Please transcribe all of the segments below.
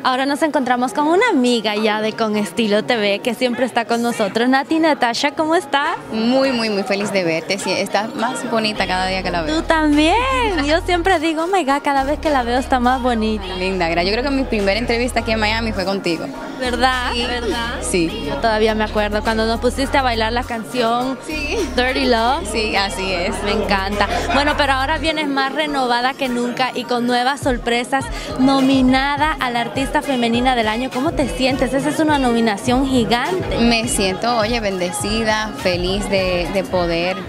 Ahora nos encontramos con una amiga ya de Con Estilo TV que siempre está con nosotros. Nati Natasha, ¿cómo está? Muy feliz de verte. Sí, estás más bonita cada día que la veo. Tú también. Yo siempre digo, oh my God, cada vez que la veo está más bonita. Linda, yo creo que mi primera entrevista aquí en Miami fue contigo. ¿Verdad? Sí. ¿Verdad? Sí. Yo todavía me acuerdo cuando nos pusiste a bailar la canción Dirty Love. Sí, así es. Me encanta. Bueno, pero ahora vienes más renovada que nunca y con nuevas sorpresas, nominada a la Artista Femenina del Año. ¿Cómo te sientes? Esa es una nominación gigante. Me siento, oye, bendecida, feliz de poder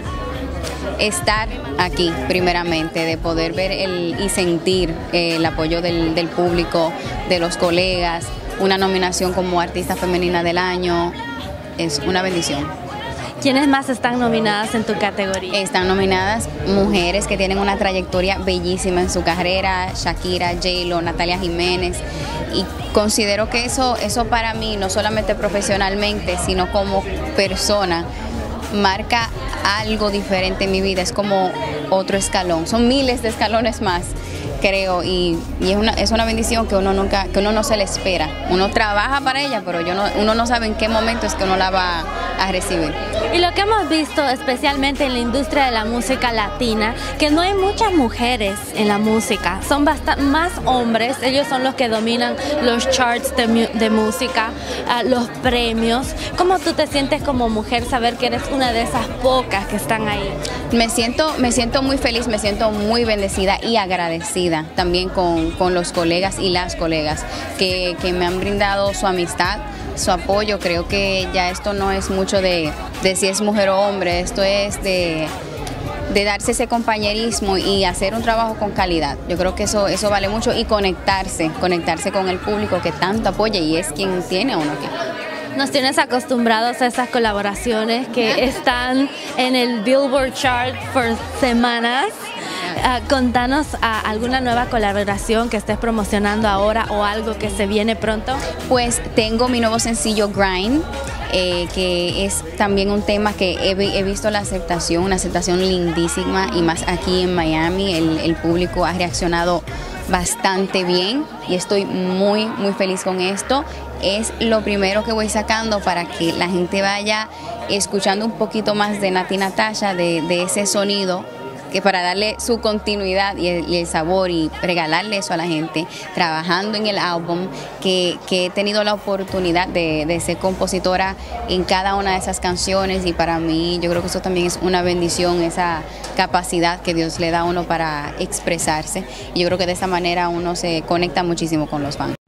estar aquí primeramente, de poder ver y sentir el apoyo del público, de los colegas. Una nominación como Artista Femenina del Año es una bendición. ¿Quiénes más están nominadas en tu categoría? Están nominadas mujeres que tienen una trayectoria bellísima en su carrera: Shakira, J-Lo, Natalia Jiménez, y considero que eso para mí, no solamente profesionalmente, sino como persona, marca algo diferente en mi vida. Es como otro escalón, son miles de escalones más, creo, y es una bendición que uno no se le espera. Uno trabaja para ella, pero uno no sabe en qué momento es que uno la va a recibir. Y lo que hemos visto especialmente en la industria de la música latina, que no hay muchas mujeres en la música, son más hombres. Ellos son los que dominan los charts de música, los premios. ¿Cómo tú te sientes como mujer saber que eres una de esas pocas que están ahí? Me siento muy feliz, me siento muy bendecida y agradecida también con los colegas y las colegas que me han brindado su amistad, su apoyo. Creo que ya esto no es mucho de si es mujer o hombre, esto es de darse ese compañerismo y hacer un trabajo con calidad. Yo creo que eso vale mucho, y conectarse con el público que tanto apoya y es quien tiene a uno aquí. Nos tienes acostumbrados a esas colaboraciones que están en el Billboard Chart por semanas. Contanos alguna nueva colaboración que estés promocionando ahora o algo que se viene pronto. Pues tengo mi nuevo sencillo Grind, que es también un tema que he visto una aceptación lindísima, y más aquí en Miami. El público ha reaccionado bastante bien y estoy muy feliz con esto. Es lo primero que voy sacando para que la gente vaya escuchando un poquito más de Nati Natasha, de ese sonido, que para darle su continuidad y el sabor y regalarle eso a la gente, trabajando en el álbum, que he tenido la oportunidad de ser compositora en cada una de esas canciones, y para mí yo creo que eso también es una bendición, esa capacidad que Dios le da a uno para expresarse, y yo creo que de esa manera uno se conecta muchísimo con los fans.